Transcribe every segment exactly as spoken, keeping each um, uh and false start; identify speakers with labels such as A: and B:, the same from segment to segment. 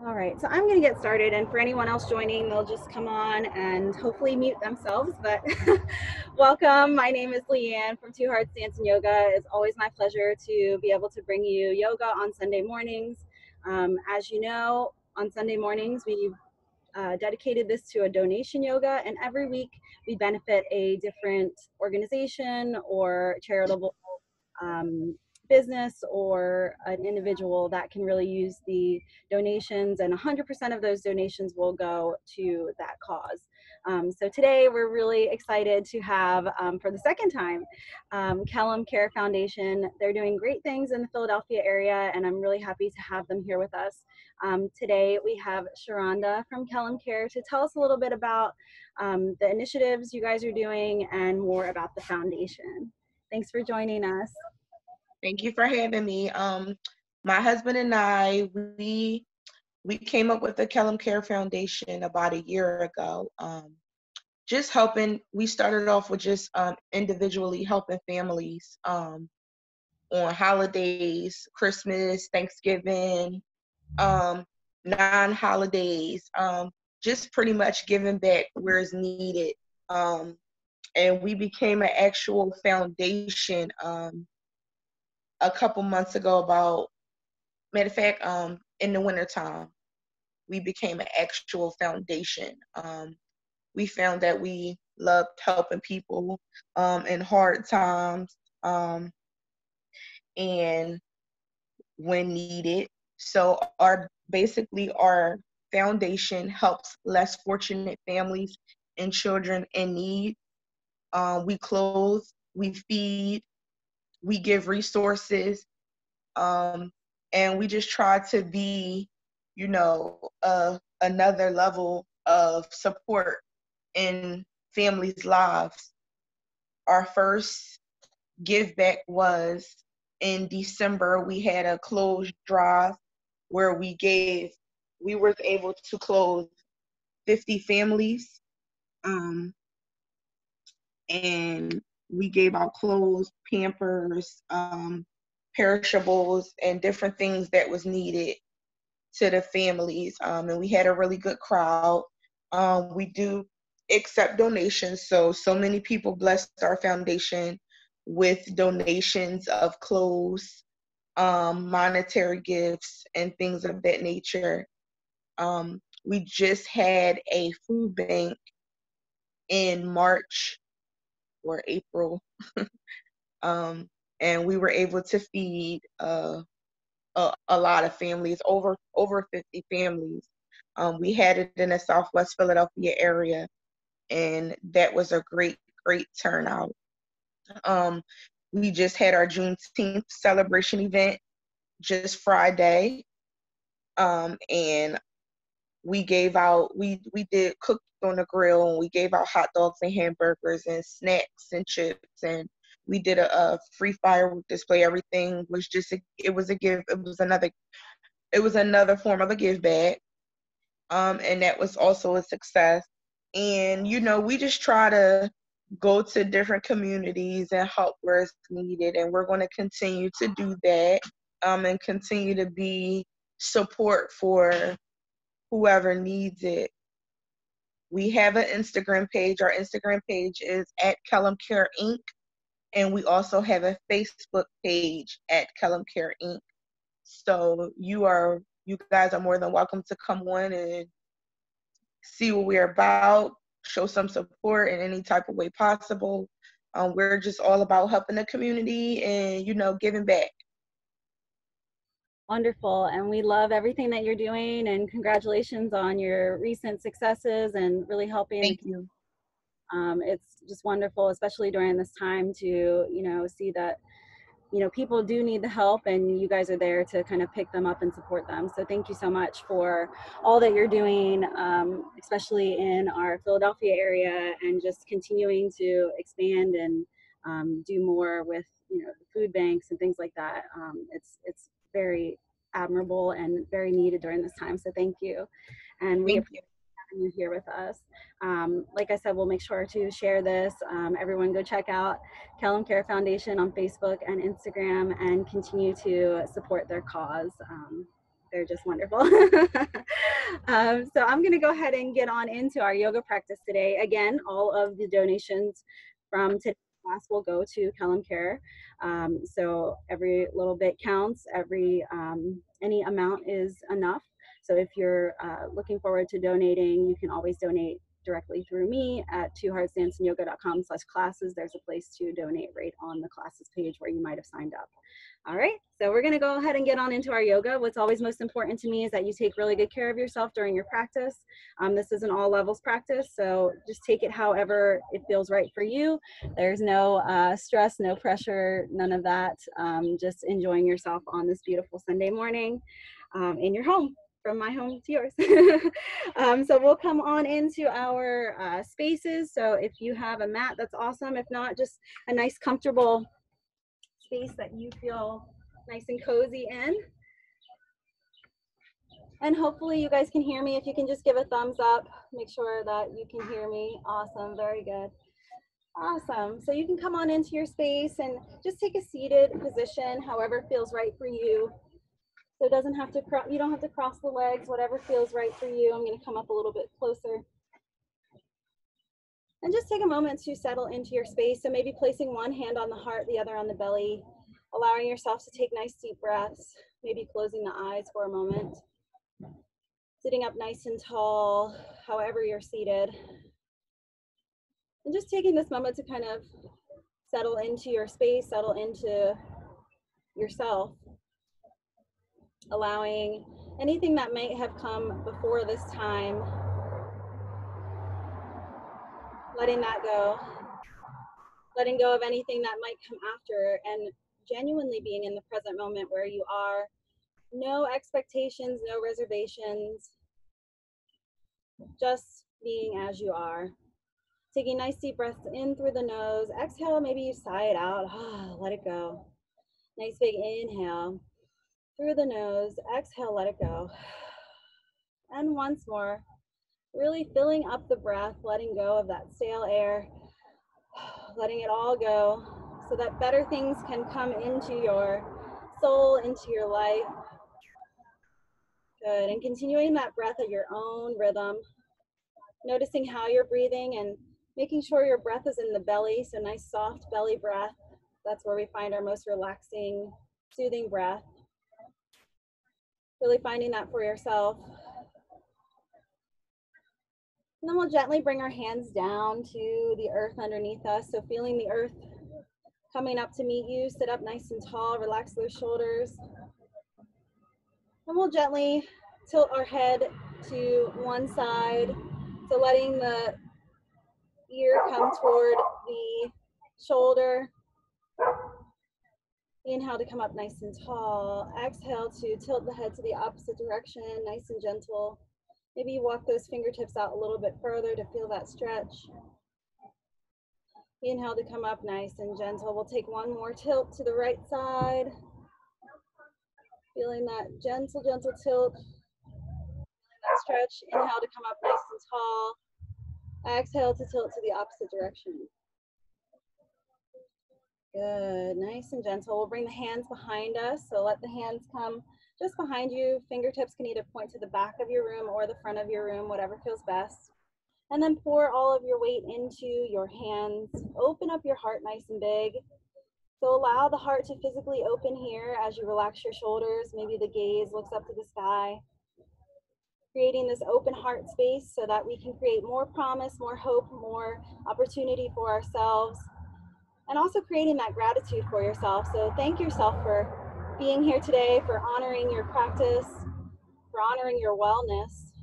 A: All right, so I'm going to get started, and for anyone else joining, they'll just come on and hopefully mute themselves. But welcome. My name is Leanne from Two Hearts Dance and Yoga. It's always my pleasure to be able to bring you yoga on Sunday mornings. Um, as you know, on Sunday mornings, we've uh, dedicated this to a donation yoga, and every week we benefit a different organization or charitable um, business or an individual that can really use the donations, and one hundred percent of those donations will go to that cause. Um, so today we're really excited to have, um, for the second time, um, Kellam Care Foundation. They're doing great things in the Philadelphia area, and I'm really happy to have them here with us. Um, today we have Sharonda from Kellam Care to tell us a little bit about um, the initiatives you guys are doing and more about the foundation. Thanks for joining us.
B: Thank you for having me. Um, my husband and I, we we came up with the Kellam Care Foundation about a year ago. Um, just helping. We started off with just um, individually helping families um, on holidays, Christmas, Thanksgiving, um, non-holidays. Um, just pretty much giving back where it's needed. Um, and we became an actual foundation um, a couple months ago. About Matter of fact, um, in the wintertime, we became an actual foundation. Um, we found that we loved helping people um, in hard times um, and when needed. So our basically our foundation helps less fortunate families and children in need. Um, we clothe, we feed, we give resources, um, and we just try to be, you know, uh, another level of support in families' lives. Our first give back was in December. We had a closed drive where we gave, we were able to close fifty families, um, and we gave out clothes, Pampers, um, perishables, and different things that was needed to the families. Um, and we had a really good crowd. Um, we do accept donations, so so many people blessed our foundation with donations of clothes, um, monetary gifts, and things of that nature. Um, we just had a food bank in March or April, um, and we were able to feed uh, a, a lot of families, over over fifty families. Um, we had it in the Southwest Philadelphia area, and that was a great, great turnout. Um, we just had our Juneteenth celebration event just Friday, um, and we gave out, we we did cook on the grill, and we gave out hot dogs and hamburgers and snacks and chips, and we did a, a free firework display. Everything was just a, it was a give. It was another it was another form of a give back, um, and that was also a success. And you know, we just try to go to different communities and help where it's needed, and we're going to continue to do that, um, and continue to be support for whoever needs it. We have an Instagram page. Our Instagram page is at Kellam Care Inc. And we also have a Facebook page at Kellam Care Inc. So you are you guys are more than welcome to come on and see what we're about, show some support in any type of way possible. Um, we're just all about helping the community and, you know, giving back.
A: Wonderful, and we love everything that you're doing, and congratulations on your recent successes and really helping the
B: Thank you.
A: um, it's just wonderful, especially during this time, to you know see that you know people do need the help, and you guys are there to kind of pick them up and support them. So thank you so much for all that you're doing, um, especially in our Philadelphia area, and just continuing to expand and um, do more with you know the food banks and things like that. Um, it's it's very admirable and very needed during this time. So thank you, and we
B: Thank
A: appreciate
B: you.
A: having you here with us. Um, like I said, we'll make sure to share this. Um, everyone go check out Kellam Care Foundation on Facebook and Instagram and continue to support their cause. Um, they're just wonderful. um, so I'm going to go ahead and get on into our yoga practice today. Again, all of the donations from today's class will go to Kellam Kare. Um, so every little bit counts. Every um, any amount is enough. So if you're uh, looking forward to donating, you can always donate directly through me at two hearts dancing yoga dot com slash classes. There's a place to donate right on the classes page where you might have signed up. All right, so we're gonna go ahead and get on into our yoga. What's always most important to me is that you take really good care of yourself during your practice. Um, this is an all levels practice, so just take it however it feels right for you. There's no uh, stress, no pressure, none of that. Um, just enjoying yourself on this beautiful Sunday morning um, in your home. From my home to yours. um, so we'll come on into our uh, spaces. So if you have a mat, that's awesome. If not, just a nice comfortable space that you feel nice and cozy in. And hopefully you guys can hear me. If you can just give a thumbs up, make sure that you can hear me. Awesome, very good. Awesome. So you can come on into your space and just take a seated position, however feels right for you. So it doesn't have to, you don't have to cross the legs, whatever feels right for you. I'm going to come up a little bit closer. And just take a moment to settle into your space. So maybe placing one hand on the heart, the other on the belly, allowing yourself to take nice deep breaths, maybe closing the eyes for a moment. Sitting up nice and tall, however you're seated. And just taking this moment to kind of settle into your space, settle into yourself. Allowing anything that might have come before this time, letting that go, letting go of anything that might come after, and genuinely being in the present moment where you are. No expectations, no reservations, just being as you are. Taking nice deep breaths in through the nose. Exhale, maybe you sigh it out. Oh, let it go. Nice big inhale through the nose. Exhale, let it go. And once more, really filling up the breath, letting go of that stale air, letting it all go so that better things can come into your soul, into your life. Good, and continuing that breath at your own rhythm, noticing how you're breathing and making sure your breath is in the belly, so nice soft belly breath. That's where we find our most relaxing, soothing breath. Really finding that for yourself. And then we'll gently bring our hands down to the earth underneath us. So feeling the earth coming up to meet you. Sit up nice and tall, relax those shoulders. And we'll gently tilt our head to one side. So letting the ear come toward the shoulder. Inhale to come up nice and tall. Exhale to tilt the head to the opposite direction, nice and gentle. Maybe you walk those fingertips out a little bit further to feel that stretch. Inhale to come up nice and gentle. We'll take one more tilt to the right side. Feeling that gentle, gentle tilt. That stretch. Inhale to come up nice and tall. Exhale to tilt to the opposite direction. Good, nice and gentle. We'll bring the hands behind us. So let the hands come just behind you. Fingertips can either point to the back of your room or the front of your room, whatever feels best. And then pour all of your weight into your hands. Open up your heart nice and big. So allow the heart to physically open here as you relax your shoulders. Maybe the gaze looks up to the sky. Creating this open heart space so that we can create more promise, more hope, more opportunity for ourselves. And also creating that gratitude for yourself. So thank yourself for being here today, for honoring your practice, for honoring your wellness,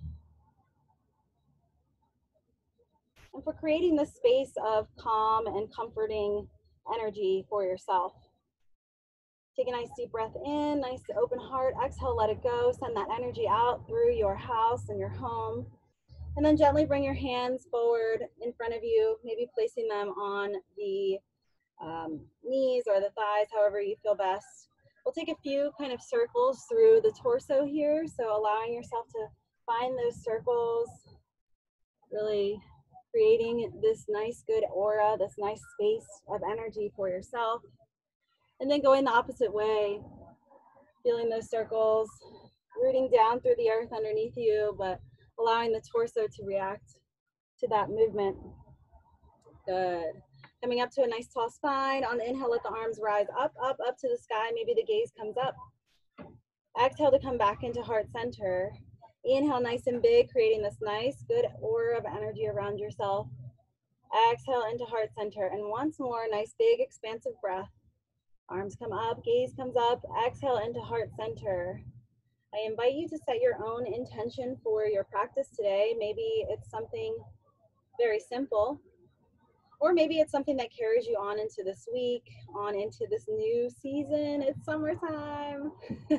A: and for creating this space of calm and comforting energy for yourself. Take a nice deep breath in, nice open heart. Exhale, let it go. Send that energy out through your house and your home. And then gently bring your hands forward in front of you, maybe placing them on the um, knees or the thighs, however you feel best. We'll take a few kind of circles through the torso here. So allowing yourself to find those circles, really creating this nice, good aura, this nice space of energy for yourself. And then going the opposite way, feeling those circles, rooting down through the earth underneath you, but allowing the torso to react to that movement. Good. Coming up to a nice tall spine. On the inhale, let the arms rise up, up, up to the sky. Maybe the gaze comes up. Exhale to come back into heart center. Inhale nice and big, creating this nice, good aura of energy around yourself. Exhale into heart center. And once more, nice, big, expansive breath. Arms come up, gaze comes up. Exhale into heart center. I invite you to set your own intention for your practice today. Maybe it's something very simple, or maybe it's something that carries you on into this week, on into this new season. It's summertime.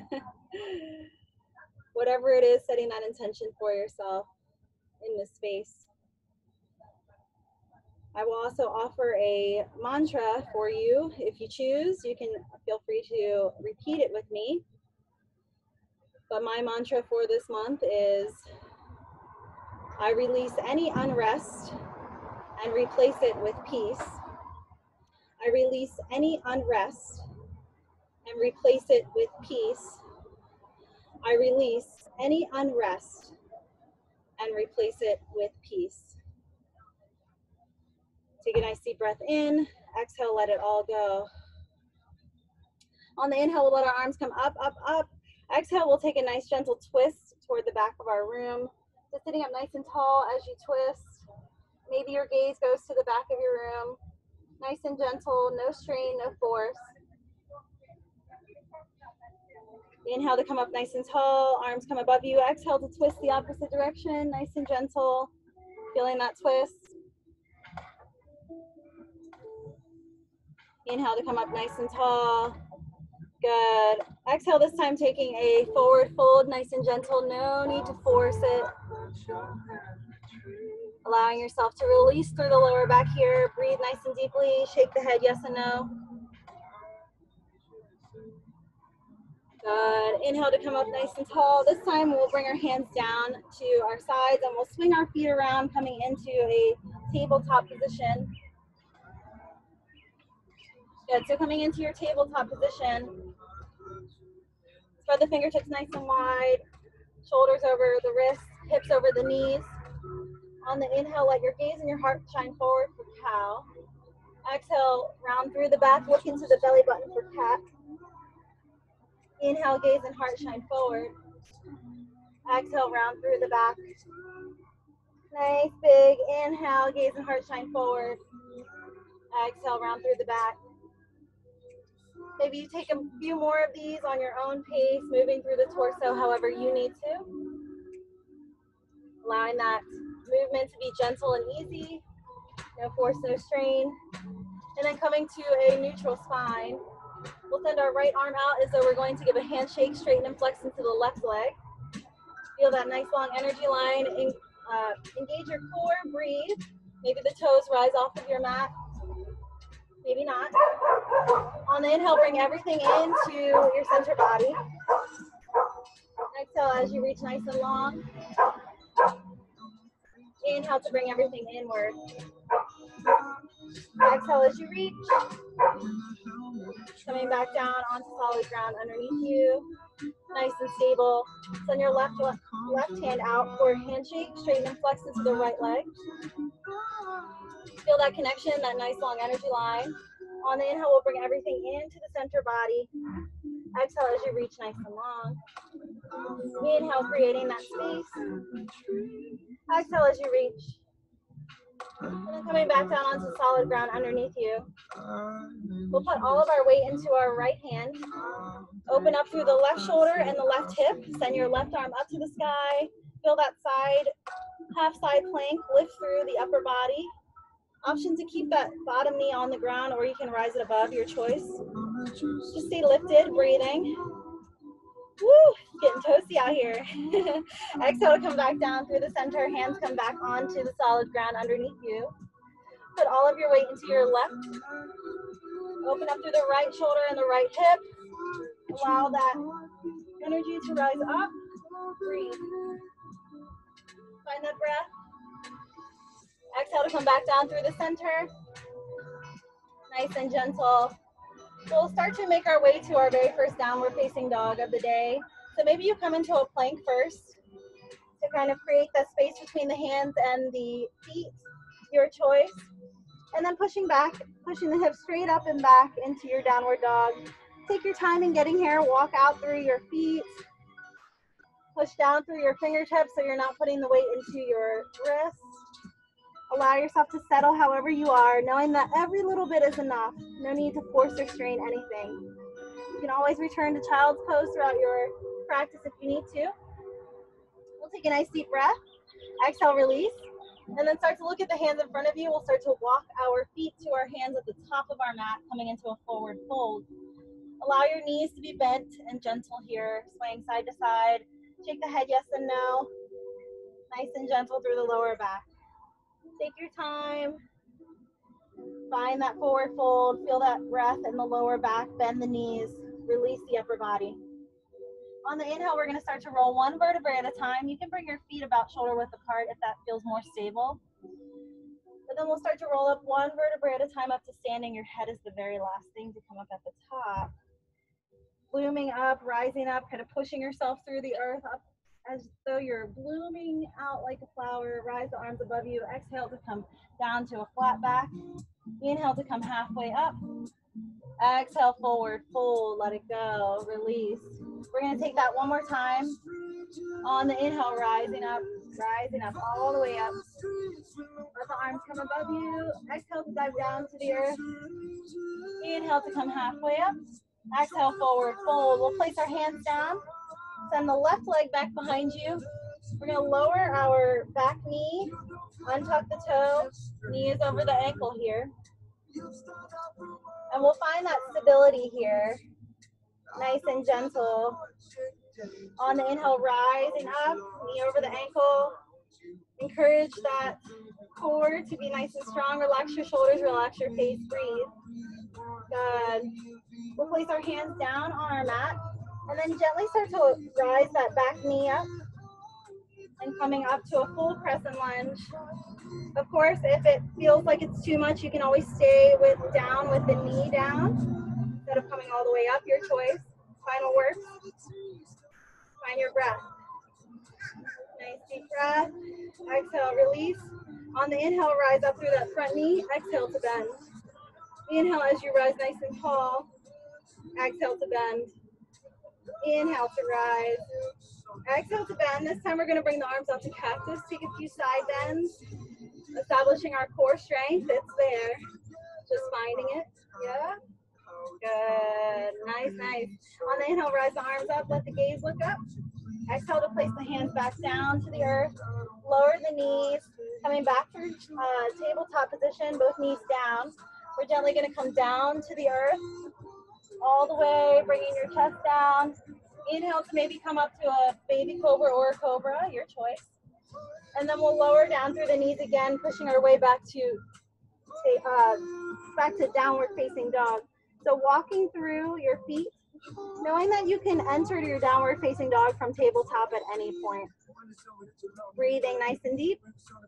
A: Whatever it is, setting that intention for yourself in this space. I will also offer a mantra for you. If you choose, you can feel free to repeat it with me. But my mantra for this month is, I release any unrest and replace it with peace. I release any unrest and replace it with peace. I release any unrest and replace it with peace. Take a nice deep breath in. Exhale, let it all go. On the inhale, we'll let our arms come up, up, up. Exhale, we'll take a nice gentle twist toward the back of our room. So sitting up nice and tall as you twist. Maybe your gaze goes to the back of your room. Nice and gentle, no strain, no force. Inhale to come up nice and tall, arms come above you. Exhale to twist the opposite direction, nice and gentle. Feeling that twist. Inhale to come up nice and tall. Good. Exhale this time, taking a forward fold, nice and gentle. No need to force it. Allowing yourself to release through the lower back here. Breathe nice and deeply. Shake the head, yes and no. Good. Inhale to come up nice and tall. This time we'll bring our hands down to our sides and we'll swing our feet around, coming into a tabletop position. Good. So coming into your tabletop position, spread the fingertips nice and wide, shoulders over the wrists, hips over the knees. On the inhale, let your gaze and your heart shine forward for cow. Exhale, round through the back, look into the belly button for cat. Inhale, gaze and heart shine forward. Exhale, round through the back. Nice, big inhale, gaze and heart shine forward. Exhale, round through the back. Maybe you take a few more of these on your own pace, moving through the torso however you need to. Allowing that movement to be gentle and easy. No force, no strain. And then coming to a neutral spine. We'll send our right arm out as though we're going to give a handshake, straighten and flex into the left leg. Feel that nice long energy line. En uh, engage your core, breathe. Maybe the toes rise off of your mat. Maybe not. On the inhale, bring everything into your center body. Exhale as you reach nice and long. Inhale to bring everything inward. Exhale as you reach. Coming back down onto solid ground underneath you. Nice and stable. Send your left, left, left hand out for a handshake. Straighten and flex into the right leg. Feel that connection, that nice long energy line. On the inhale, we'll bring everything into the center body. Exhale as you reach nice and long. Inhale, creating that space. Exhale as you reach. And then coming back down onto solid ground underneath you. We'll put all of our weight into our right hand. Open up through the left shoulder and the left hip. Send your left arm up to the sky. Feel that side, half side plank, lift through the upper body. Option to keep that bottom knee on the ground, or you can rise it above, your choice. Just stay lifted, breathing. Woo, getting toasty out here. Exhale to come back down through the center. Hands come back onto the solid ground underneath you. Put all of your weight into your left. Open up through the right shoulder and the right hip. Allow that energy to rise up. Breathe. Find that breath. Exhale to come back down through the center. Nice and gentle. We'll start to make our way to our very first downward facing dog of the day. So maybe you come into a plank first to kind of create that space between the hands and the feet, your choice. And then pushing back, pushing the hips straight up and back into your downward dog. Take your time in getting here. Walk out through your feet. Push down through your fingertips so you're not putting the weight into your wrists. Allow yourself to settle however you are, knowing that every little bit is enough. No need to force or strain anything. You can always return to child's pose throughout your practice if you need to. We'll take a nice deep breath. Exhale, release. And then start to look at the hands in front of you. We'll start to walk our feet to our hands at the top of our mat, coming into a forward fold. Allow your knees to be bent and gentle here, swaying side to side. Shake the head yes and no. Nice and gentle through the lower back. Take your time. Find that forward fold. Feel that breath in the lower back. Bend the knees. Release the upper body. On the inhale, we're going to start to roll one vertebrae at a time. You can bring your feet about shoulder width apart if that feels more stable. But then we'll start to roll up one vertebrae at a time up to standing. Your head is the very last thing to come up at the top. Blooming up, rising up, kind of pushing yourself through the earth up as though you're blooming out like a flower. Rise the arms above you. Exhale to come down to a flat back. Inhale to come halfway up. Exhale, forward, fold, let it go, release. We're going to take that one more time. On the inhale, rising up, rising up, all the way up. Let the arms come above you. Exhale to dive down to the earth. Inhale to come halfway up. Exhale, forward, fold. We'll place our hands down. Send the left leg back behind you. We're going to lower our back knee, untuck the toe, knee is over the ankle here. And we'll find that stability here, nice and gentle. On the inhale, rising up, knee over the ankle. Encourage that core to be nice and strong. Relax your shoulders, relax your face, breathe. Good. We'll place our hands down on our mat and then gently start to rise that back knee up and coming up to a full crescent lunge. Of course, if it feels like it's too much, you can always stay with down with the knee down instead of coming all the way up, your choice. Final work. Find your breath. Nice deep breath. Exhale, release. On the inhale, rise up through that front knee. Exhale to bend. Inhale as you rise nice and tall. Exhale to bend. Inhale to rise. Exhale to bend. This time we're going to bring the arms out to cactus. Take a few side bends. Establishing our core strength. It's there. Just finding it. Yeah. Good. Nice, nice. On the inhale, rise the arms up. Let the gaze look up. Exhale to place the hands back down to the earth. Lower the knees. Coming back through uh, tabletop position. Both knees down. We're gently going to come down to the earth. All the way. Bringing your chest down. Inhale to maybe come up to a baby cobra or a cobra. Your choice. And then we'll lower down through the knees again, pushing our way back to uh, back to downward facing dog. So walking through your feet, knowing that you can enter to your downward facing dog from tabletop at any point. Breathing nice and deep.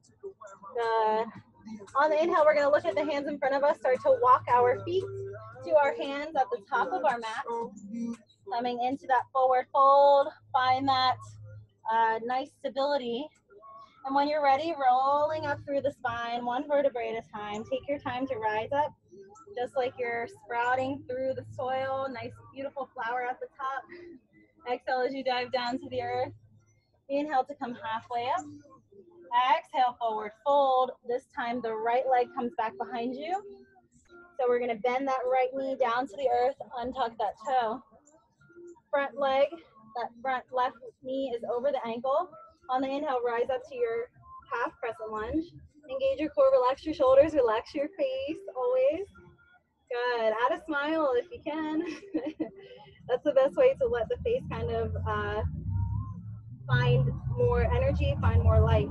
A: Good. On the inhale, we're going to look at the hands in front of us, start to walk our feet to our hands at the top of our mat. Coming into that forward fold, find that uh, nice stability. And when you're ready, rolling up through the spine, one vertebrae at a time. Take your time to rise up, just like you're sprouting through the soil. Nice, beautiful flower at the top. Exhale as you dive down to the earth. Inhale to come halfway up. Exhale, forward fold. This time the right leg comes back behind you. So we're going to bend that right knee down to the earth, untuck that toe. Front leg, that front left knee is over the ankle. On the inhale, rise up to your half crescent lunge. Engage your core, relax your shoulders, relax your face, always. Good. Add a smile if you can. That's the best way to let the face kind of uh, find more energy, find more light.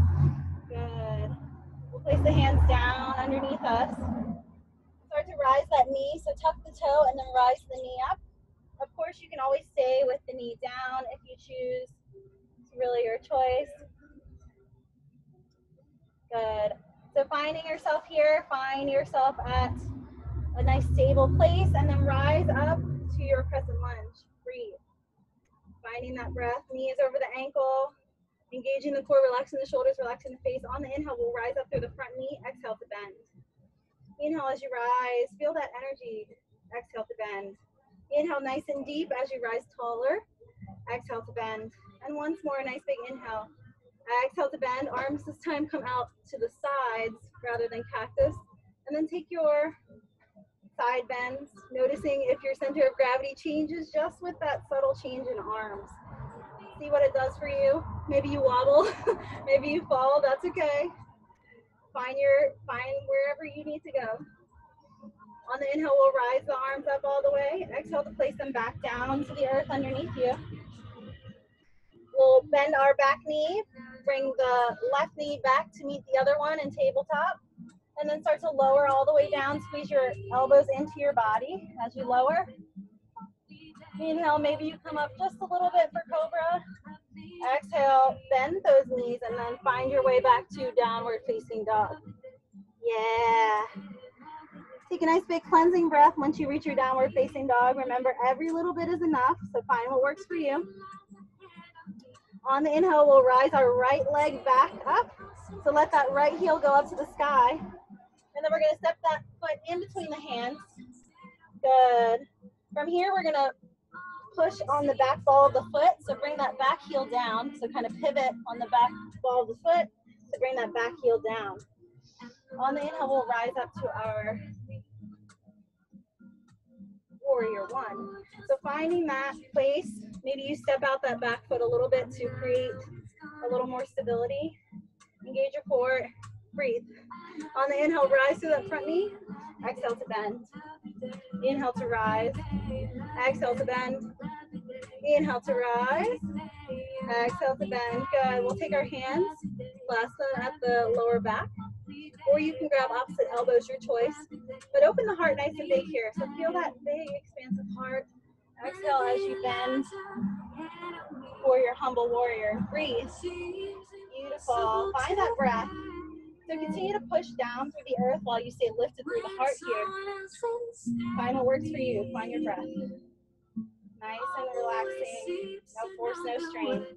A: Good. We'll place the hands down underneath us. Start to rise that knee, so tuck the toe and then rise the knee up. Of course, you can always stay with the knee down if you choose. It's really your choice. Good. So finding yourself here, find yourself at a nice stable place, and then rise up to your crescent lunge. Breathe. Finding that breath, knees over the ankle, engaging the core, relaxing the shoulders, relaxing the face. On the inhale, we'll rise up through the front knee. Exhale to bend. Inhale as you rise. Feel that energy. Exhale to bend. Inhale nice and deep as you rise taller. Exhale to bend. And once more, a nice big inhale. Exhale to bend. Arms this time come out to the sides rather than cactus. And then take your side bends, noticing if your center of gravity changes just with that subtle change in arms. See what it does for you. Maybe you wobble, maybe you fall, that's okay. Find your, find wherever you need to go. On the inhale, we'll rise the arms up all the way. Exhale to place them back down to the earth underneath you. We'll bend our back knee, bring the left knee back to meet the other one in tabletop, and then start to lower all the way down. Squeeze your elbows into your body as you lower. Inhale, maybe you come up just a little bit for cobra. Exhale, bend those knees, and then find your way back to downward facing dog. Yeah. Take a nice big cleansing breath once you reach your downward facing dog. Remember, every little bit is enough, so find what works for you. On the inhale, we'll rise our right leg back up. So let that right heel go up to the sky. And then we're gonna step that foot in between the hands. Good. From here, we're gonna push on the back ball of the foot. So bring that back heel down. So kind of pivot on the back ball of the foot to bring that back heel down. On the inhale, we'll rise up to our warrior one. So finding that place, maybe you step out that back foot a little bit to create a little more stability. Engage your core, breathe. On the inhale, rise through that front knee. Exhale to bend. Inhale to rise. Exhale to bend. Inhale to rise. Exhale to bend. Good. We'll take our hands, clasp them at the lower back, or you can grab opposite elbows, your choice. But open the heart nice and big here. So feel that big, expansive heart. Exhale as you bend for your humble warrior. Breathe. Beautiful. Find that breath. So continue to push down through the earth while you stay lifted through the heart here. Find what works for you. Find your breath. Nice and relaxing. No force, no strain.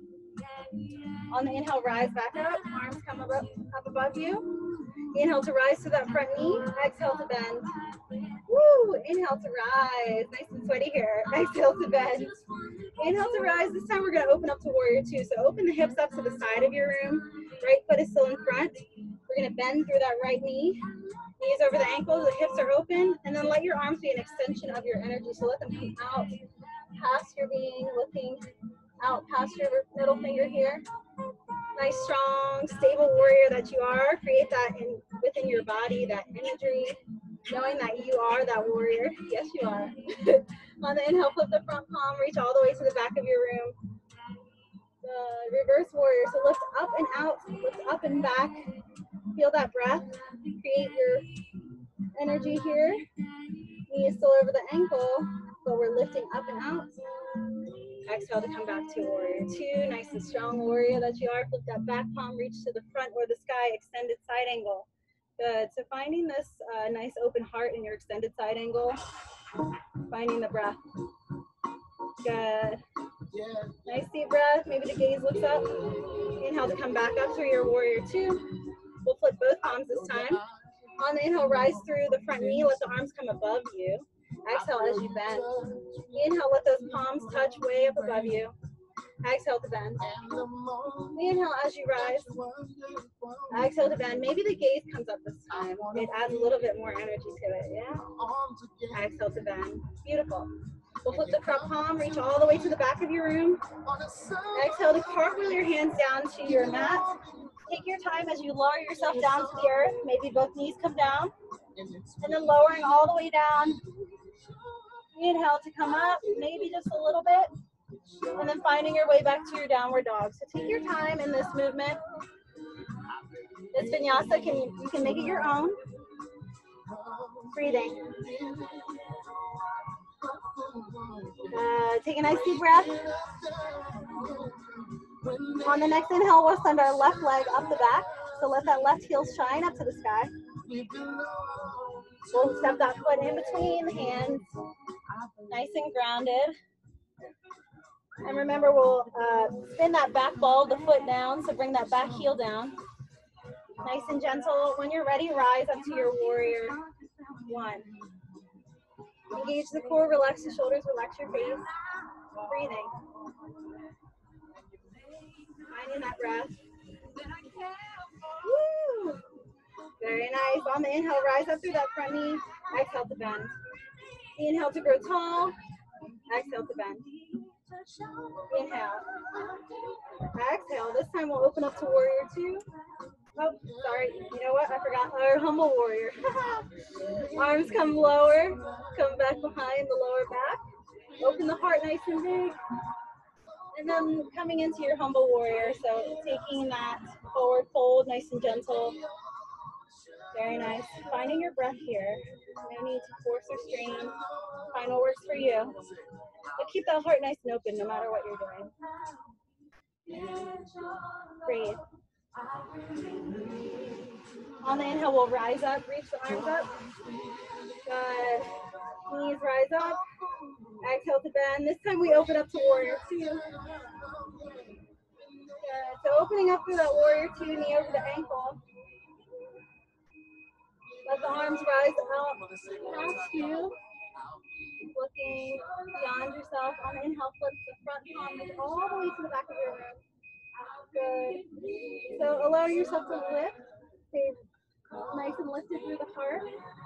A: On the inhale, rise back up. Arms come up, up above you. Inhale to rise to that front knee. Exhale to bend. Woo! Inhale to rise. Nice and sweaty here. Exhale to bend. Inhale to rise. This time we're going to open up to warrior two. So open the hips up to the side of your room. Right foot is still in front. We're going to bend through that right knee. Knees over the ankles. The hips are open. And then let your arms be an extension of your energy. So let them come out past your being, looking out past your middle finger here. Nice, strong, stable warrior that you are. Create that in within your body, that imagery, knowing that you are that warrior. Yes, you are. On the inhale, flip the front palm, reach all the way to the back of your room. The reverse warrior. So lift up and out, lift up and back. Feel that breath. Create your energy here. Knee is still over the ankle, but we're lifting up and out. Exhale to come back to warrior two. Nice and strong warrior that you are. Flip that back palm, reach to the front or the sky, extended side angle. Good. So finding this uh, nice open heart in your extended side angle. Finding the breath. Good. Nice deep breath. Maybe the gaze looks up. Inhale to come back up through your warrior two. We'll flip both palms this time. On the inhale, rise through the front knee. Let the arms come above you. Exhale as you bend. Inhale, let those palms touch way up above you. Exhale to bend. Inhale as you rise. Exhale to bend. Maybe the gaze comes up this time. It adds a little bit more energy to it, yeah? Exhale to bend. Beautiful. We'll flip the front palm, reach all the way to the back of your room. Exhale to cartwheel your hands down to your mat. Take your time as you lower yourself down to the earth. Maybe both knees come down. And then lowering all the way down. Inhale to come up, maybe just a little bit. And then finding your way back to your downward dog. So take your time in this movement. This vinyasa, can you, you can make it your own. Breathing. Uh, take a nice deep breath. On the next inhale, we'll send our left leg up the back. So let that left heel shine up to the sky. We'll step that foot in between the hands. Nice and grounded. And remember, we'll uh, spin that back ball of the foot down, so bring that back heel down. Nice and gentle. When you're ready, rise up to your warrior one. Engage the core, relax the shoulders, relax your face. Breathing. Finding that breath. Woo! Very nice. On the inhale, rise up through that front knee. Exhale to bend. Inhale to grow tall. Exhale to bend. Inhale. Exhale. This time we'll open up to warrior two. Oh, sorry. You know what? I forgot our humble warrior. Arms come lower. Come back behind the lower back. Open the heart nice and big. And then coming into your humble warrior. So taking that forward fold nice and gentle. Very nice. Finding your breath here. No need to force or strain. Find what works for you. But keep that heart nice and open no matter what you're doing. Breathe. On the inhale, we'll rise up. Reach the arms up. Good. Knees rise up. Exhale to bend. This time we open up to warrior two. Good. So opening up through that warrior two, knee over the ankle. Let the arms rise out past you. Looking beyond yourself. On the inhale, flip the front palm all the way to the back of your room. Good. So allow yourself to lift. Stay nice and lifted through the heart.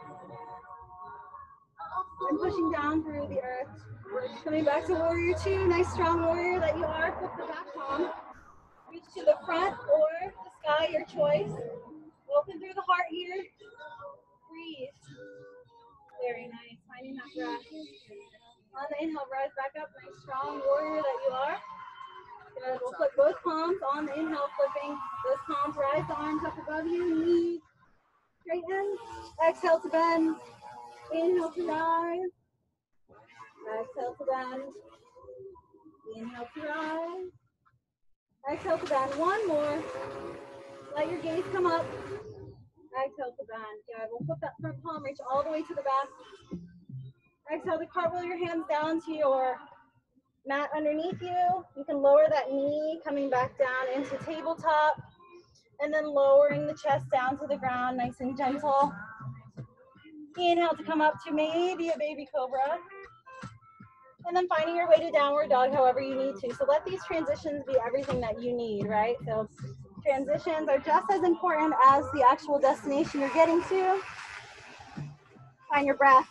A: And pushing down through the earth. Coming back to warrior two. Nice strong warrior that you are. Flip the back palm. Reach to the front or the sky, your choice. Open through the heart here. Breathe. Very nice. Finding that breath. On the inhale, rise back up. Nice strong warrior that you are. Good. We'll flip both palms. On the inhale, flipping those palms. Rise the arms up above you. Knees straighten. Exhale to bend. Inhale to rise. Exhale to bend. Inhale to rise. Exhale to bend. One more. Let your gaze come up. Exhale to bend. Good. We'll flip that front palm. Reach all the way to the back. Exhale to cartwheel your hands down to your mat underneath you. You can lower that knee, coming back down into tabletop. And then lowering the chest down to the ground, nice and gentle. Inhale to come up to maybe a baby cobra. And then finding your way to downward dog however you need to. So let these transitions be everything that you need, right? So transitions are just as important as the actual destination you're getting to. Find your breath.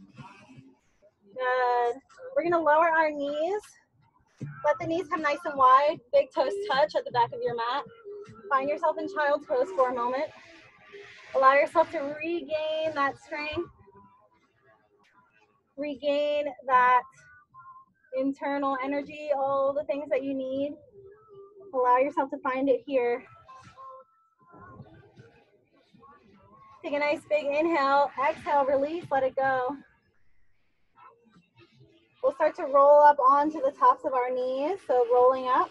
A: Good. We're gonna lower our knees. Let the knees come nice and wide. Big toes touch at the back of your mat. Find yourself in child's pose for a moment. Allow yourself to regain that strength. Regain that internal energy, all the things that you need. Allow yourself to find it here. Take a nice big inhale. Exhale, release, let it go. We'll start to roll up onto the tops of our knees, so rolling up.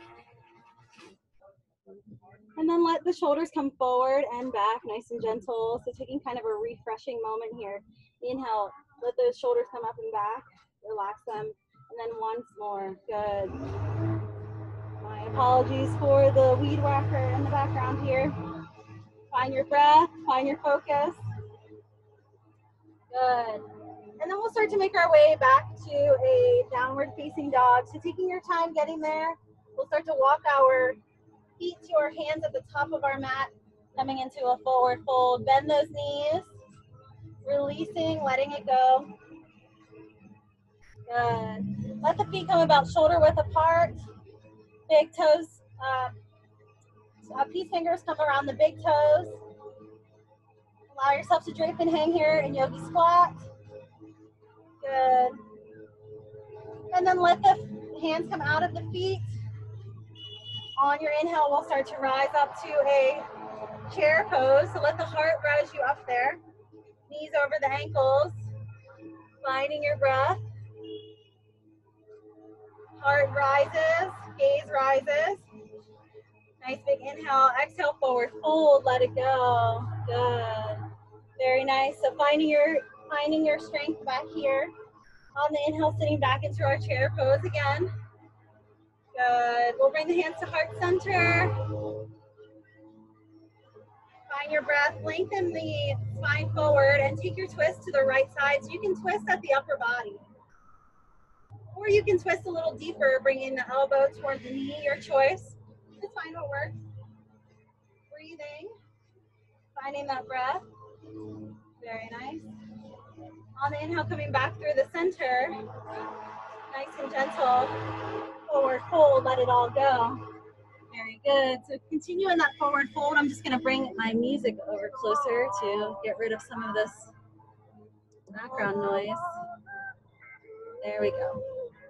A: And then let the shoulders come forward and back, nice and gentle. So taking kind of a refreshing moment here. Inhale, let those shoulders come up and back. Relax them. And then once more. Good. My apologies for the weed whacker in the background here. Find your breath, find your focus. Good. And then we'll start to make our way back to a downward facing dog. So taking your time getting there, we'll start to walk our feet to our hands at the top of our mat, coming into a forward fold. Bend those knees, releasing, letting it go. Good. Let the feet come about shoulder width apart. Big toes, uh, uh, peace fingers come around the big toes. Allow yourself to drape and hang here in yogi squat. Good. And then let the hands come out of the feet. On your inhale, we'll start to rise up to a chair pose. So let the heart rise you up there. Knees over the ankles. Finding your breath. Heart rises, gaze rises. Nice big inhale, exhale, forward fold, let it go. Good. Very nice. So finding your finding your strength back here. On the inhale, sitting back into our chair pose again. Good. We'll bring the hands to heart center. Find your breath, lengthen the spine forward and take your twist to the right side. So you can twist at the upper body. Or you can twist a little deeper, bringing the elbow toward the knee, your choice. Just find what works. Breathing, finding that breath. Very nice. On the inhale, coming back through the center. Nice and gentle. Forward fold, let it all go. Very good. So continue in that forward fold. I'm just going to bring my music over closer to get rid of some of this background noise. There we go.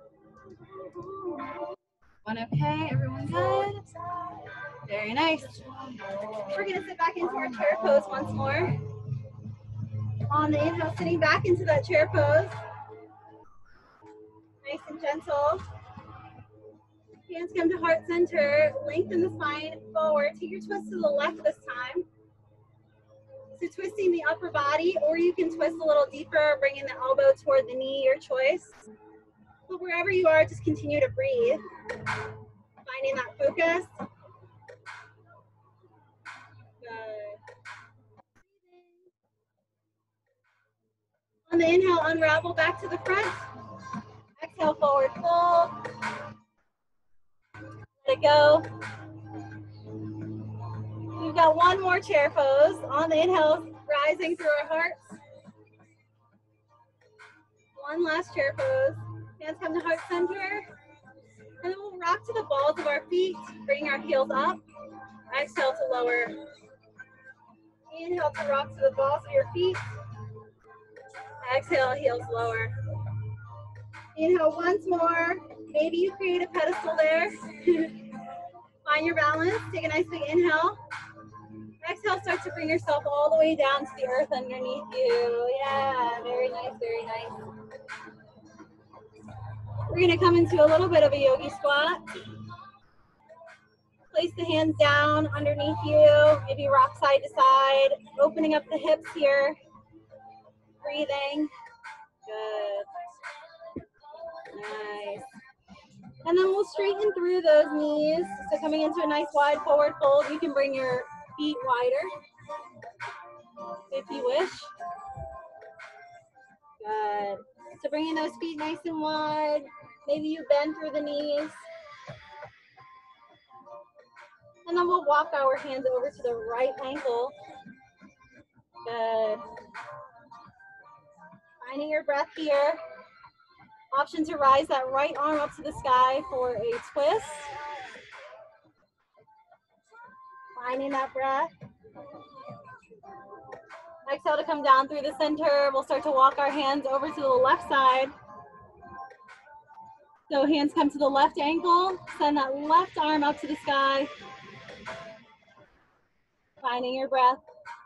A: One okay, everyone good? Very nice. We're going to sit back into our chair pose once more. On the inhale, sitting back into that chair pose. Nice and gentle. Hands come to heart center. Lengthen the spine forward. Take your twist to the left this time. So twisting the upper body, or you can twist a little deeper, bringing the elbow toward the knee, your choice. But wherever you are, just continue to breathe. Finding that focus. Good. On the inhale, unravel back to the front. Exhale, forward fold. Let it go. We've got one more chair pose. On the inhale, rising through our hearts. One last chair pose. Hands come to heart center. And then we'll rock to the balls of our feet. Bring our heels up. Exhale to lower. Inhale to rock to the balls of your feet. Exhale, heels lower. Inhale once more. Maybe you create a pedestal there. Find your balance. Take a nice big inhale. Exhale, start to bring yourself all the way down to the earth underneath you. Yeah, very nice, very nice. We're going to come into a little bit of a yogi squat. Place the hands down underneath you. Maybe rock side to side. Opening up the hips here. Breathing. Good. Nice. And then we'll straighten through those knees. So coming into a nice wide forward fold, you can bring your feet wider if you wish. Good. So bringing those feet nice and wide. Maybe you bend through the knees. And then we'll walk our hands over to the right ankle. Good. Finding your breath here. Option to rise that right arm up to the sky for a twist. Finding that breath. Exhale to come down through the center. We'll start to walk our hands over to the left side. So hands come to the left ankle. Send that left arm up to the sky. Finding your breath.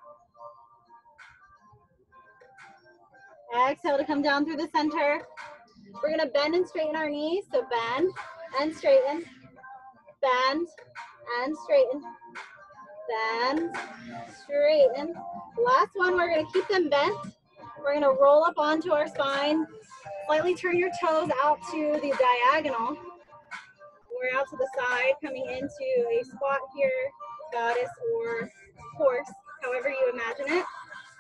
A: Exhale to come down through the center. We're going to bend and straighten our knees. So bend and straighten. Bend and straighten. Bend, straighten. Last one, we're going to keep them bent. We're going to roll up onto our spine. Slightly turn your toes out to the diagonal. We're out to the side, coming into a squat here, goddess or horse, however you imagine it.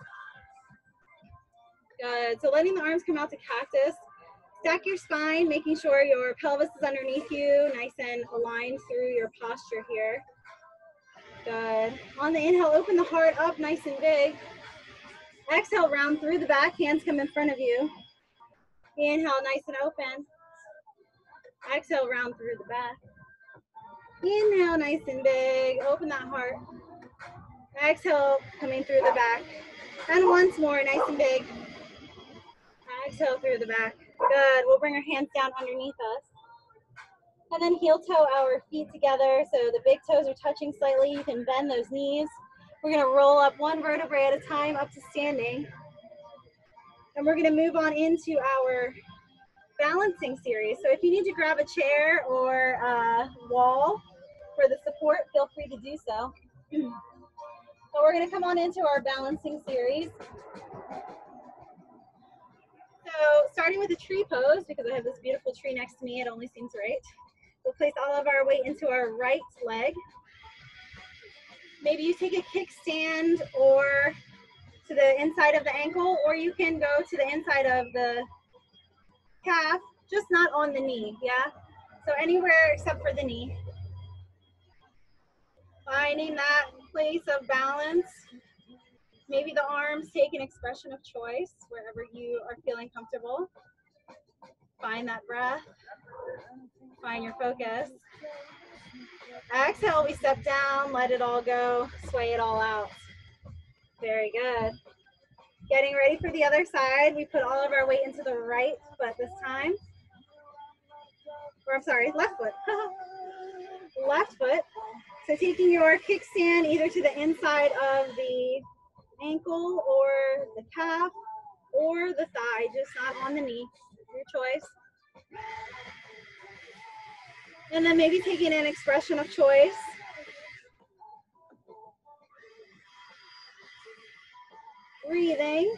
A: Good. So letting the arms come out to cactus. Stack your spine, making sure your pelvis is underneath you, nice and aligned through your posture here. Good. On the inhale, open the heart up nice and big. Exhale, round through the back, hands come in front of you. Inhale, nice and open. Exhale, round through the back. Inhale, nice and big, open that heart. Exhale, coming through the back. And once more, nice and big. Exhale through the back. Good. We'll bring our hands down underneath us. And then heel toe our feet together. So the big toes are touching slightly. You can bend those knees. We're going to roll up one vertebrae at a time up to standing. And we're going to move on into our balancing series. So if you need to grab a chair or a wall for the support, feel free to do so. So we're going to come on into our balancing series. So starting with a tree pose, because I have this beautiful tree next to me, it only seems right. We'll place all of our weight into our right leg. Maybe you take a kickstand or to the inside of the ankle, or you can go to the inside of the calf, just not on the knee, yeah? So anywhere except for the knee. Finding that place of balance. Maybe the arms take an expression of choice wherever you are feeling comfortable. Find that breath. Find your focus. Exhale, we step down, let it all go, sway it all out. Very good. Getting ready for the other side. We put all of our weight into the right foot this time. Or I'm sorry, left foot. Left foot. So taking your kickstand either to the inside of the ankle or the calf or the thigh, just not on the knee, your choice. And then maybe taking an expression of choice. Breathing.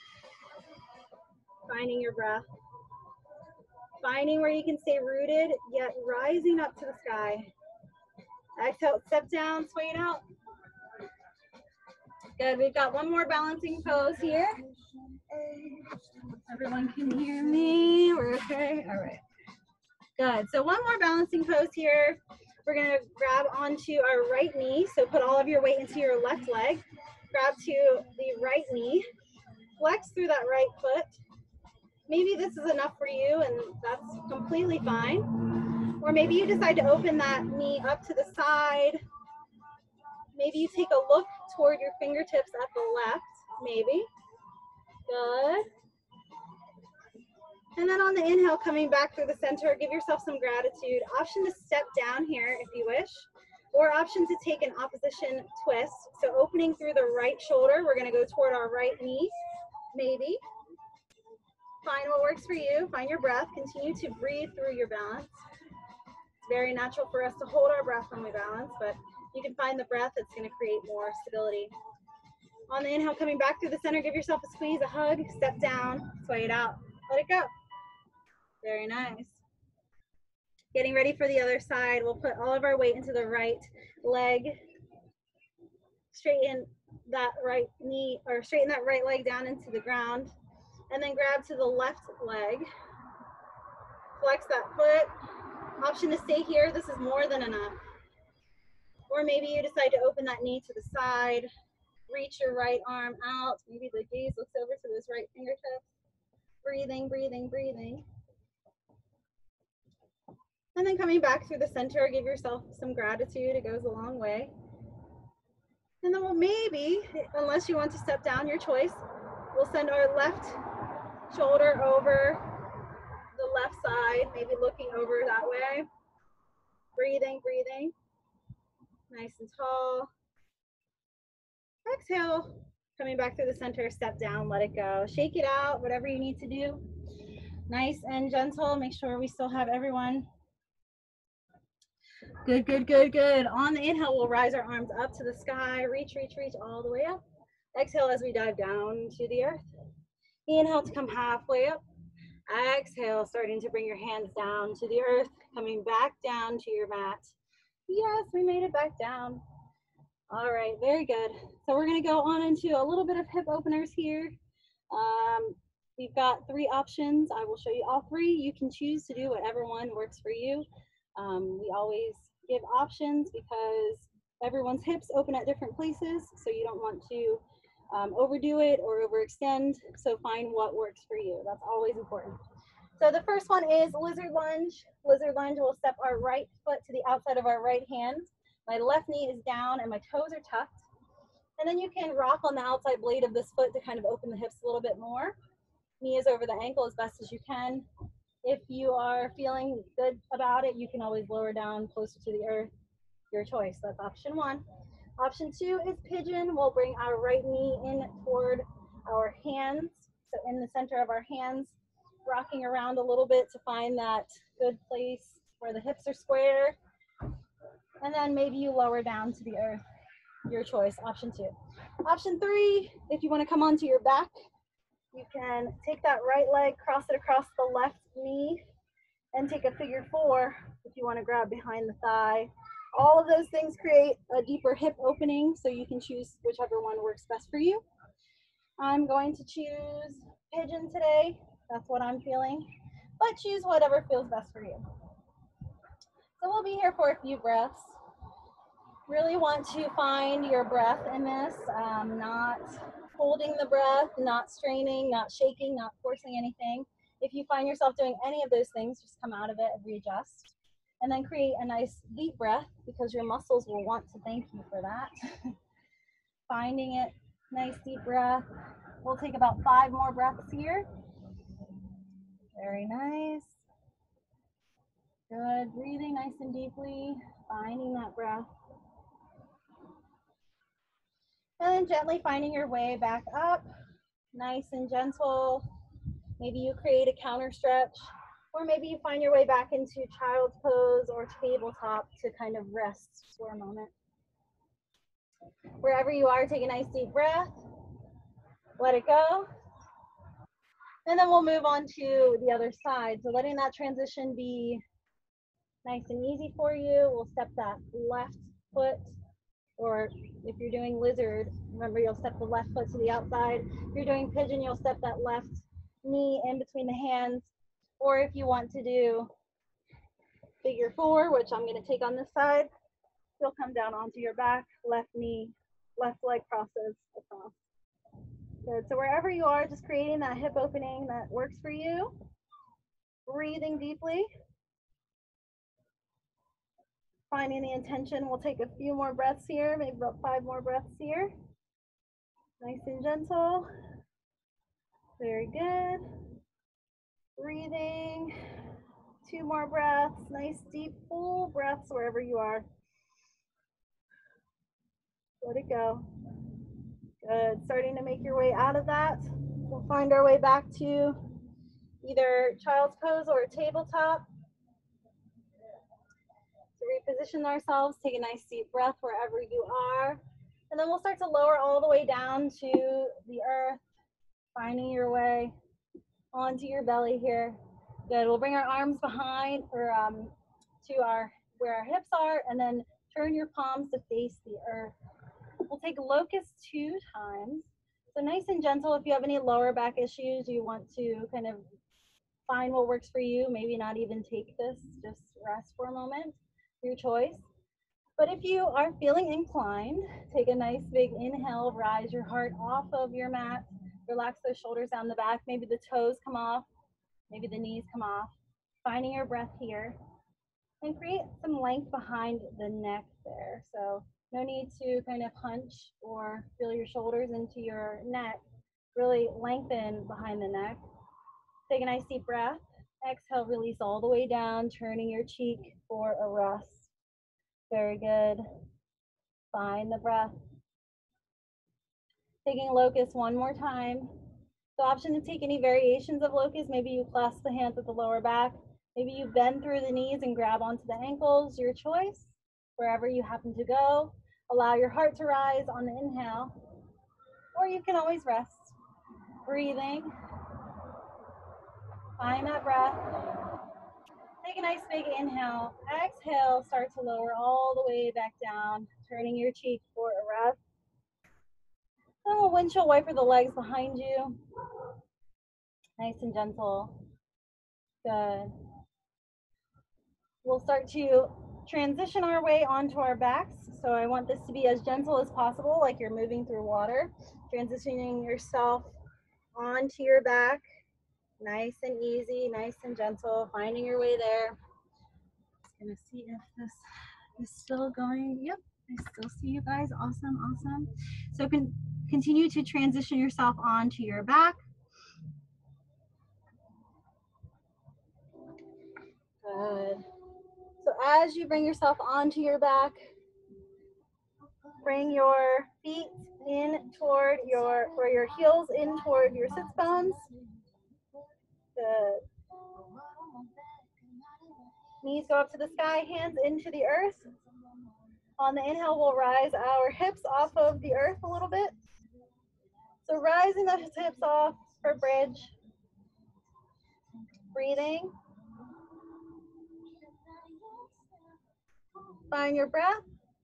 A: Finding your breath. Finding where you can stay rooted, yet rising up to the sky. Exhale, step down, sway it out. Good, we've got one more balancing pose here. Everyone can hear me, we're okay, all right. Good, so one more balancing pose here. We're gonna grab onto our right knee, so put all of your weight into your left leg. Grab to the right knee, flex through that right foot. Maybe this is enough for you and that's completely fine. Or maybe you decide to open that knee up to the side. Maybe you take a look toward your fingertips at the left, maybe. Good. And then on the inhale, coming back through the center, give yourself some gratitude. Option to step down here if you wish, or option to take an opposition twist. So opening through the right shoulder, we're gonna go toward our right knee, maybe. Find what works for you, find your breath, continue to breathe through your balance. It's very natural for us to hold our breath when we balance, but you can find the breath that's gonna create more stability. On the inhale, coming back through the center, give yourself a squeeze, a hug, step down, sway it out, let it go. Very nice. Getting ready for the other side, we'll put all of our weight into the right leg, straighten that right knee, or straighten that right leg down into the ground, and then grab to the left leg, flex that foot. Option to stay here, this is more than enough. Or maybe you decide to open that knee to the side, reach your right arm out, maybe the gaze looks over to those right fingertips. Breathing, breathing, breathing. And then coming back through the center, give yourself some gratitude, it goes a long way. And then we'll maybe, unless you want to step down, your choice, we'll send our left shoulder over the left side, maybe looking over that way. Breathing, breathing. Nice and tall. Exhale, coming back through the center, step down, let it go. Shake it out, whatever you need to do. Nice and gentle, make sure we still have everyone. Good, good, good, good. On the inhale, we'll rise our arms up to the sky, reach, reach, reach all the way up. Exhale as we dive down to the earth. Inhale to come halfway up. Exhale, starting to bring your hands down to the earth, coming back down to your mat. Yes, we made it back down. All right, very good. So we're gonna go on into a little bit of hip openers here. Um, we've got three options. I will show you all three. You can choose to do whatever one works for you. Um, we always give options because everyone's hips open at different places, so you don't want to um, overdo it or overextend. So find what works for you. That's always important. So the first one is lizard lunge. Lizard lunge, we'll step our right foot to the outside of our right hand. My left knee is down and my toes are tucked. And then you can rock on the outside blade of this foot to kind of open the hips a little bit more. Knee is over the ankle as best as you can. If you are feeling good about it, you can always lower down closer to the earth. Your choice. That's option one. Option two is pigeon. We'll bring our right knee in toward our hands. So in the center of our hands, rocking around a little bit to find that good place where the hips are square. And then maybe you lower down to the earth. Your choice, option two. Option three, if you want to come onto your back, you can take that right leg, cross it across the left knee, and take a figure four. If you you want to grab behind the thigh. All of those things create a deeper hip opening, so you can choose whichever one works best for you. I'm going to choose pigeon today. That's what I'm feeling, but choose whatever feels best for you. So we'll be here for a few breaths. Really want to find your breath in this, um, not holding the breath, not straining, not shaking, not forcing anything. If you find yourself doing any of those things, just come out of it and readjust. And then create a nice deep breath, because your muscles will want to thank you for that. Finding it, nice deep breath. We'll take about five more breaths here. Very nice. Good, breathing nice and deeply, finding that breath. And then gently finding your way back up, nice and gentle. Maybe you create a counter stretch, or maybe you find your way back into child's pose or tabletop to kind of rest for a moment. Wherever you are, take a nice deep breath, let it go. And then we'll move on to the other side. So letting that transition be nice and easy for you. We'll step that left foot, or if you're doing lizard, remember you'll step the left foot to the outside. If you're doing pigeon, you'll step that left knee in between the hands. Or if you want to do figure four, which I'm going to take on this side, you'll come down onto your back, left knee, left leg crosses across. Good. So wherever you are, just creating that hip opening that works for you. Breathing deeply. Finding the intention. We'll take a few more breaths here, maybe about five more breaths here. Nice and gentle. Very good. Breathing. Two more breaths. Nice deep full breaths wherever you are. Let it go. Good. Starting to make your way out of that. We'll find our way back to either child's pose or a tabletop. To reposition ourselves, take a nice deep breath wherever you are. And then we'll start to lower all the way down to the earth, finding your way onto your belly here. Good. We'll bring our arms behind or um, to our where our hips are, and then turn your palms to face the earth. We'll take locust two times. So nice and gentle. If you have any lower back issues, you want to kind of find what works for you. Maybe not even take this, just rest for a moment, your choice. But if you are feeling inclined, take a nice big inhale, rise your heart off of your mat, relax those shoulders down the back, maybe the toes come off, maybe the knees come off, finding your breath here, and create some length behind the neck there. So no need to kind of hunch or feel your shoulders into your neck, really lengthen behind the neck. Take a nice deep breath. Exhale, release all the way down, turning your cheek for a rest. Very good. Find the breath. Taking locust one more time. The option to take any variations of locust. Maybe you clasp the hands at the lower back. Maybe you bend through the knees and grab onto the ankles. Your choice. Wherever you happen to go. Allow your heart to rise on the inhale. Or you can always rest. Breathing. Find that breath. Take a nice big inhale. Exhale, start to lower all the way back down, turning your cheek for a rest. Then we'll windshield wiper the legs behind you. Nice and gentle. Good. We'll start to transition our way onto our backs. So I want this to be as gentle as possible, like you're moving through water. Transitioning yourself onto your back. Nice and easy, nice and gentle, finding your way there. Just gonna see if this is still going. Yep, I still see you guys. Awesome, awesome. So can continue to transition yourself onto your back. Good. So as you bring yourself onto your back, bring your feet in toward your, or your heels in toward your sits bones. Good. Knees go up to the sky, hands into the earth. On the inhale, we'll rise our hips off of the earth a little bit. So rising the hips off for bridge. Breathing. Find your breath.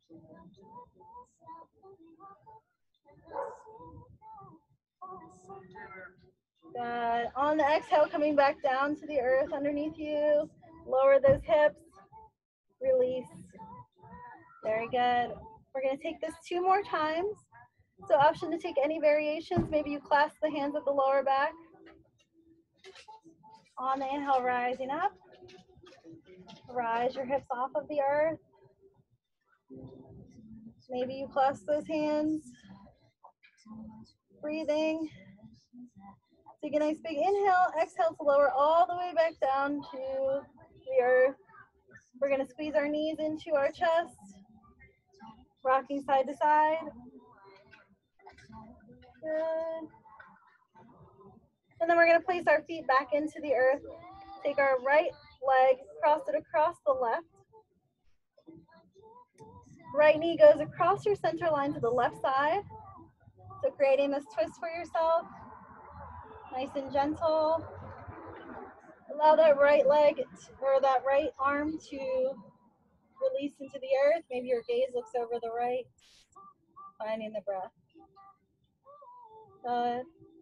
A: Good. On the exhale, coming back down to the earth underneath you. Lower those hips. Release. Very good. We're going to take this two more times. So option to take any variations. Maybe you clasp the hands at the lower back. On the inhale, rising up. Rise your hips off of the earth. Maybe you clasp those hands. Breathing. Take a nice big inhale. Exhale to lower all the way back down to the earth. We're going to squeeze our knees into our chest. Rocking side to side. Good. And then we're going to place our feet back into the earth. Take our right leg, cross it across the left. Right knee goes across your center line to the left side. So creating this twist for yourself. Nice and gentle. Allow that right leg or that right arm to release into the earth. Maybe your gaze looks over the right. Finding the breath. Good.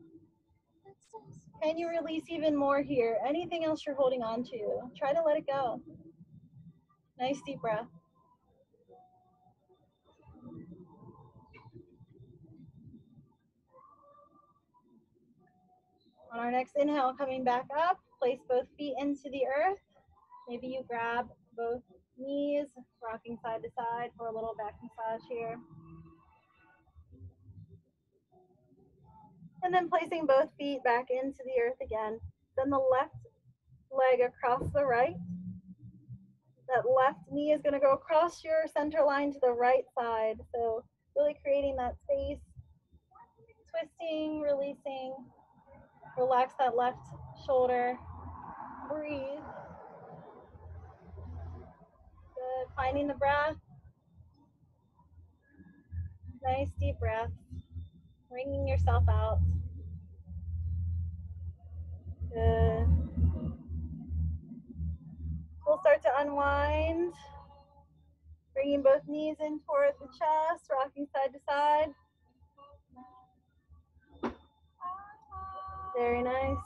A: Can you release even more here? Anything else you're holding on to? Try to let it go. Nice deep breath. On our next inhale, coming back up, place both feet into the earth. Maybe you grab both knees, rocking side to side for a little back massage here. And then placing both feet back into the earth again. Then the left leg across the right. That left knee is going to go across your center line to the right side. So really creating that space, twisting, releasing. Relax that left shoulder. Breathe. Good. Finding the breath. Nice deep breath. Wringing yourself out. Good. We'll start to unwind. Bringing both knees in toward the chest, rocking side to side. Very nice.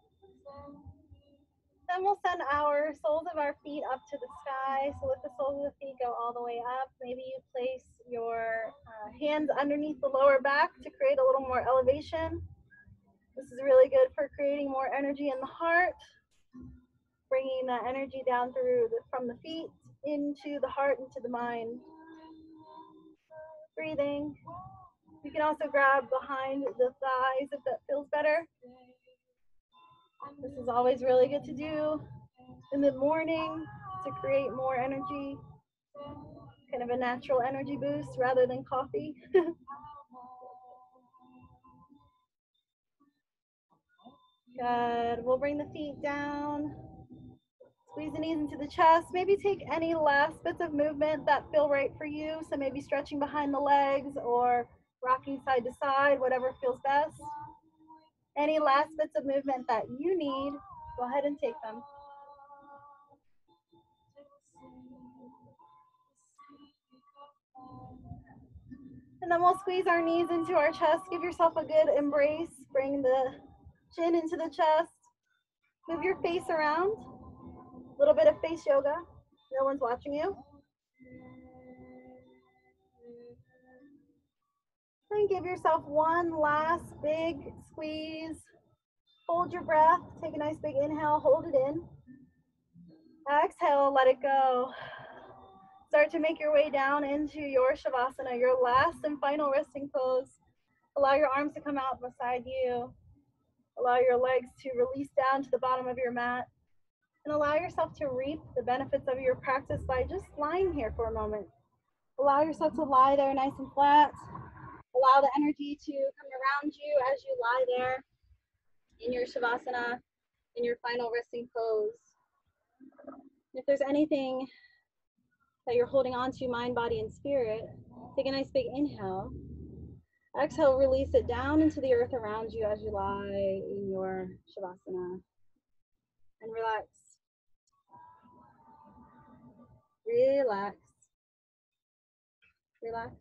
A: Then we'll send our soles of our feet up to the sky. So let the soles of the feet go all the way up. Maybe you place your uh, hands underneath the lower back to create a little more elevation. This is really good for creating more energy in the heart. Bringing that energy down through the, from the feet into the heart, into the mind. Breathing. You can also grab behind the thighs if that feels better. This is always really good to do in the morning to create more energy, kind of a natural energy boost rather than coffee. Good. We'll bring the feet down. Squeeze the knees into the chest. Maybe take any last bits of movement that feel right for you. So maybe stretching behind the legs or rocking side to side, whatever feels best. Any last bits of movement that you need, go ahead and take them. And then we'll squeeze our knees into our chest. Give yourself a good embrace. Bring the chin into the chest. Move your face around. A little bit of face yoga. No one's watching you. Then give yourself one last big squeeze. Hold your breath. Take a nice big inhale. Hold it in. Exhale. Let it go. Start to make your way down into your Shavasana, your last and final resting pose. Allow your arms to come out beside you. Allow your legs to release down to the bottom of your mat. And allow yourself to reap the benefits of your practice by just lying here for a moment. Allow yourself to lie there nice and flat. Allow the energy to come around you as you lie there in your Shavasana, in your final resting pose. If there's anything that you're holding on to, mind, body, and spirit, take a nice big inhale. Exhale, release it down into the earth around you as you lie in your Shavasana. And relax. Relax. relax.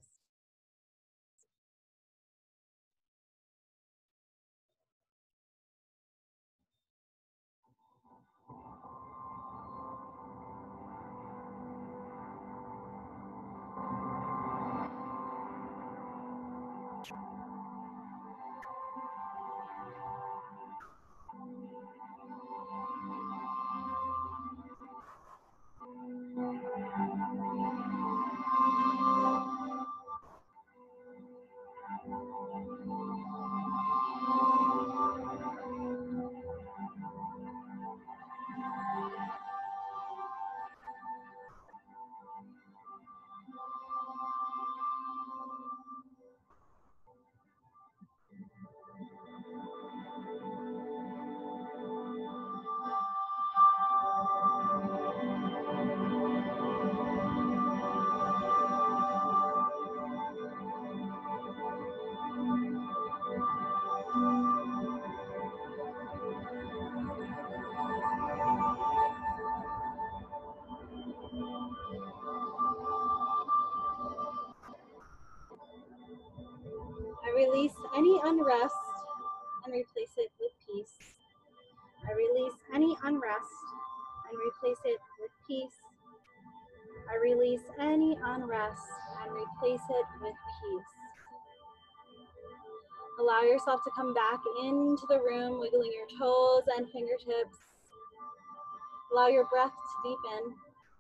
A: I release any unrest and replace it with peace. I release any unrest and replace it with peace. I release any unrest and replace it with peace. Allow yourself to come back into the room, wiggling your toes and fingertips. Allow your breath to deepen.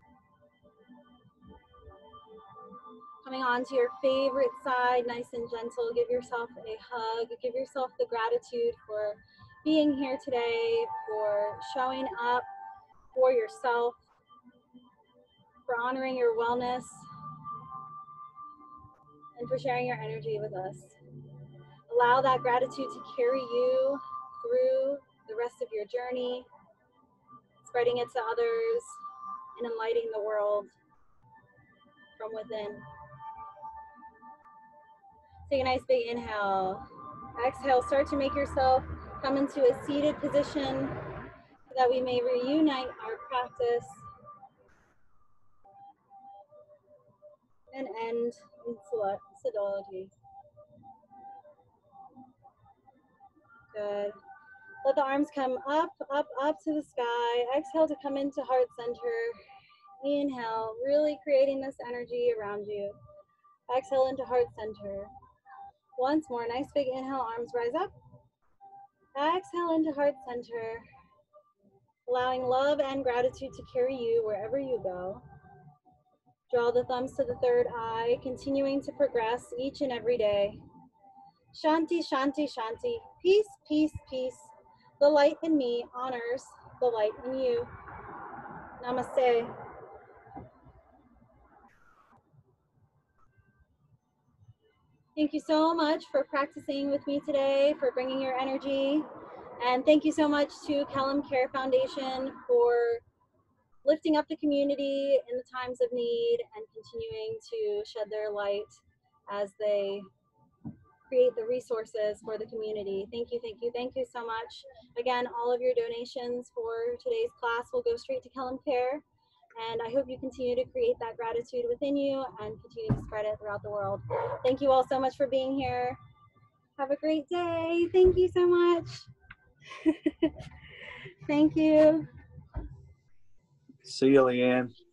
A: Coming on to your favorite side, nice and gentle. Give yourself a hug. Give yourself the gratitude for being here today, for showing up for yourself, for honoring your wellness, and for sharing your energy with us. Allow that gratitude to carry you through the rest of your journey, spreading it to others and enlightening the world from within. Take a nice big inhale. Exhale, start to make yourself come into a seated position so that we may reunite our practice and end in Siddhology. Good. Let the arms come up, up, up to the sky. Exhale to come into heart center. Inhale, really creating this energy around you. Exhale into heart center. Once more, nice big inhale, arms rise up. Exhale into heart center. Allowing love and gratitude to carry you wherever you go. Draw the thumbs to the third eye, continuing to progress each and every day. Shanti, Shanti, Shanti. Peace, peace, peace. The light in me honors the light in you. Namaste. Thank you so much for practicing with me today, for bringing your energy. And thank you so much to Kellam Care Foundation for lifting up the community in the times of need and continuing to shed their light as they create the resources for the community. Thank you, thank you, thank you so much. Again, all of your donations for today's class will go straight to Kellam Care. And I hope you continue to create that gratitude within you and continue to spread it throughout the world. Thank you all so much for being here. Have a great day. Thank you so much. Thank you.
C: See you, Leanne.